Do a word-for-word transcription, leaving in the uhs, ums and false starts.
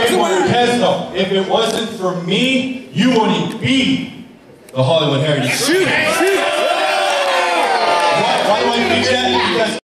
Hey, Martinez, though, if it wasn't for me, you wouldn't be the Hollywood Heritage. Shoot! Shoot! Why, why do I think that? Because